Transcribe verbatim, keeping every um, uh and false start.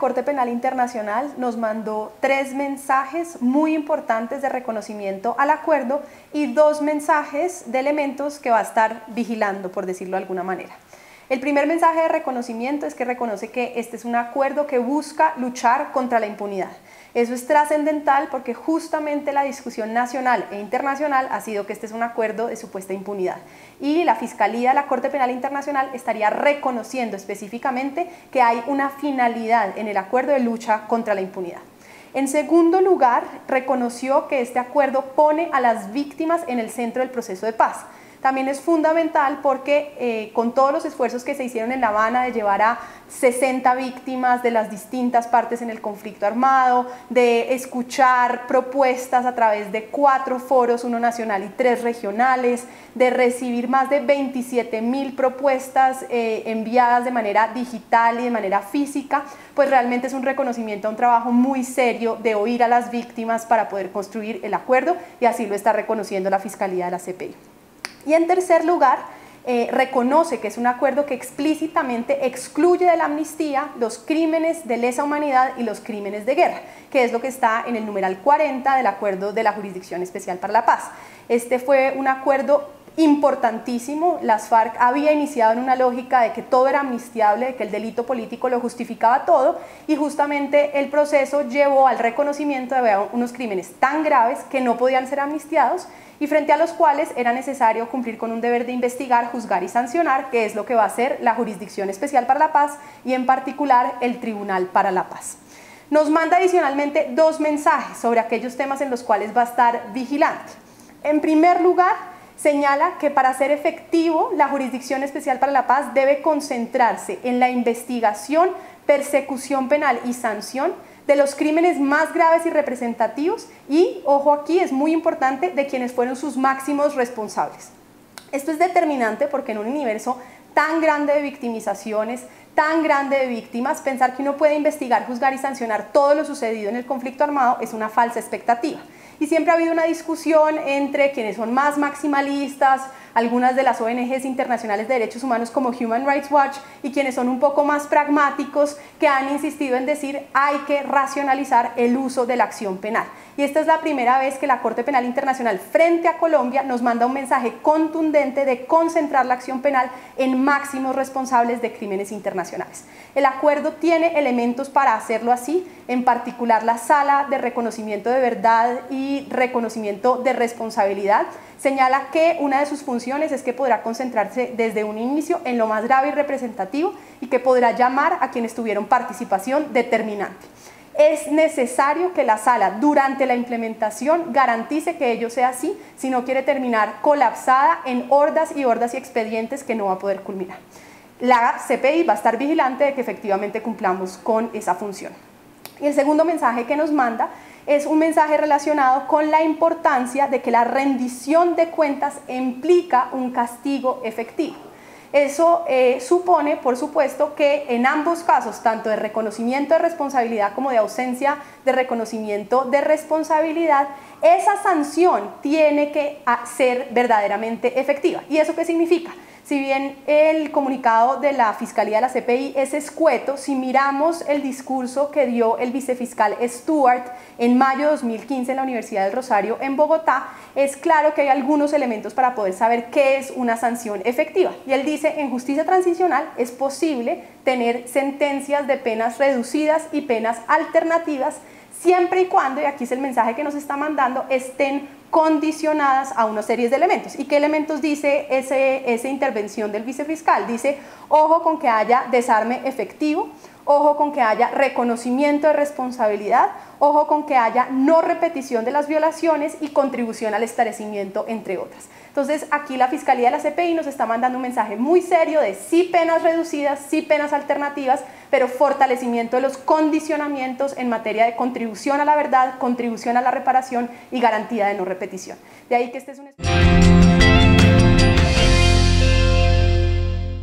Corte Penal Internacional nos mandó tres mensajes muy importantes de reconocimiento al acuerdo y dos mensajes de elementos que va a estar vigilando, por decirlo de alguna manera. El primer mensaje de reconocimiento es que reconoce que este es un acuerdo que busca luchar contra la impunidad. Eso es trascendental porque justamente la discusión nacional e internacional ha sido que este es un acuerdo de supuesta impunidad. Y la Fiscalía de la Corte Penal Internacional estaría reconociendo específicamente que hay una finalidad en el acuerdo de lucha contra la impunidad. En segundo lugar, reconoció que este acuerdo pone a las víctimas en el centro del proceso de paz. También es fundamental porque eh, con todos los esfuerzos que se hicieron en La Habana de llevar a sesenta víctimas de las distintas partes en el conflicto armado, de escuchar propuestas a través de cuatro foros, uno nacional y tres regionales, de recibir más de veintisiete mil propuestas eh, enviadas de manera digital y de manera física, pues realmente es un reconocimiento a un trabajo muy serio de oír a las víctimas para poder construir el acuerdo, y así lo está reconociendo la Fiscalía de la C P I. Y en tercer lugar, eh, reconoce que es un acuerdo que explícitamente excluye de la amnistía los crímenes de lesa humanidad y los crímenes de guerra, que es lo que está en el numeral cuarenta del Acuerdo de la Jurisdicción Especial para la Paz. Este fue un acuerdo importantísimo. Las FARC había iniciado en una lógica de que todo era amnistiable, de que el delito político lo justificaba todo, y justamente el proceso llevó al reconocimiento de unos crímenes tan graves que no podían ser amnistiados y frente a los cuales era necesario cumplir con un deber de investigar, juzgar y sancionar, que es lo que va a hacer la Jurisdicción Especial para la Paz y en particular el Tribunal para la Paz. Nos manda adicionalmente dos mensajes sobre aquellos temas en los cuales va a estar vigilante. En primer lugar, señala que para ser efectivo la Jurisdicción Especial para la Paz debe concentrarse en la investigación, persecución penal y sanción de los crímenes más graves y representativos y, ojo aquí, es muy importante, de quienes fueron sus máximos responsables. Esto es determinante porque en un universo tan grande de victimizaciones, tan grande de víctimas, pensar que uno puede investigar, juzgar y sancionar todo lo sucedido en el conflicto armado es una falsa expectativa. Y siempre ha habido una discusión entre quienes son más maximalistas, algunas de las O N Ges internacionales de derechos humanos como Human Rights Watch, y quienes son un poco más pragmáticos, que han insistido en decir hay que racionalizar el uso de la acción penal. Y esta es la primera vez que la Corte Penal Internacional frente a Colombia nos manda un mensaje contundente de concentrar la acción penal en máximos responsables de crímenes internacionales. El acuerdo tiene elementos para hacerlo así, en particular la Sala de Reconocimiento de Verdad y Reconocimiento de Responsabilidad señala que una de sus funciones es que podrá concentrarse desde un inicio en lo más grave y representativo y que podrá llamar a quienes tuvieron participación determinante. Es necesario que la sala durante la implementación garantice que ello sea así, si no quiere terminar colapsada en hordas y hordas y expedientes que no va a poder culminar. La C P I va a estar vigilante de que efectivamente cumplamos con esa función. Y el segundo mensaje que nos manda es un mensaje relacionado con la importancia de que la rendición de cuentas implica un castigo efectivo. Eso eh, supone, por supuesto, que en ambos casos, tanto de reconocimiento de responsabilidad como de ausencia de reconocimiento de responsabilidad, esa sanción tiene que ser verdaderamente efectiva. ¿Y eso qué significa? Si bien el comunicado de la Fiscalía de la C P I es escueto, si miramos el discurso que dio el vicefiscal Stuart en mayo de dos mil quince en la Universidad del Rosario en Bogotá, es claro que hay algunos elementos para poder saber qué es una sanción efectiva. Y él dice, en justicia transicional es posible tener sentencias de penas reducidas y penas alternativas siempre y cuando, y aquí es el mensaje que nos está mandando, estén condicionadas a una serie de elementos. ¿Y qué elementos dice ese, esa intervención del vicefiscal? Dice, ojo con que haya desarme efectivo, ojo con que haya reconocimiento de responsabilidad, ojo con que haya no repetición de las violaciones y contribución al esclarecimiento, entre otras. Entonces, aquí la Fiscalía de la C P I nos está mandando un mensaje muy serio de sí penas reducidas, sí penas alternativas, pero fortalecimiento de los condicionamientos en materia de contribución a la verdad, contribución a la reparación y garantía de no repetición. De ahí que este es un...